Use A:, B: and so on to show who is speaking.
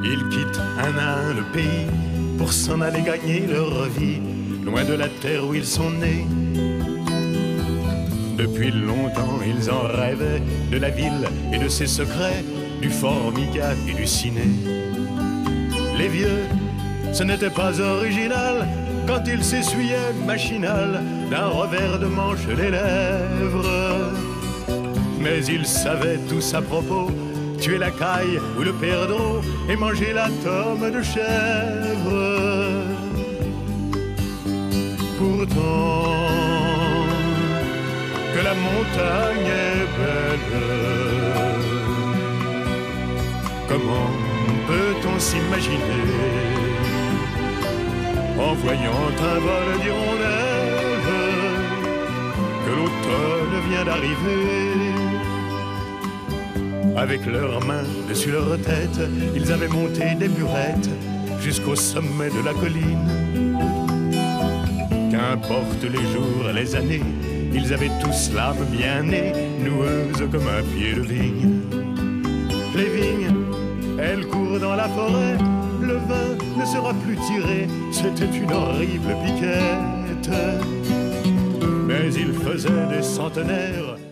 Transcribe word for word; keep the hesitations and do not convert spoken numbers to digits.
A: Ils quittent un à un le pays pour s'en aller gagner leur vie, loin de la terre où ils sont nés. Depuis longtemps, ils en rêvaient de la ville et de ses secrets, du formica et du ciné. Les vieux, ce n'était pas original quand ils s'essuyaient machinal d'un revers de manche les lèvres. Mais ils savaient tous à propos tuer la caille ou le perdreau et manger la tome de chèvre. Pourtant, que la montagne est belle, comment peut-on s'imaginer en voyant un vol d'hirondelles que l'automne vient d'arriver? Avec leurs mains dessus leur tête, ils avaient monté des burettes jusqu'au sommet de la colline. Qu'importe les jours, les années, ils avaient tous l'âme bien née, noueuse comme un pied de vigne. Les vignes, elles courent dans la forêt, le vin ne sera plus tiré, c'était une horrible piquette. Mais ils faisaient des centenaires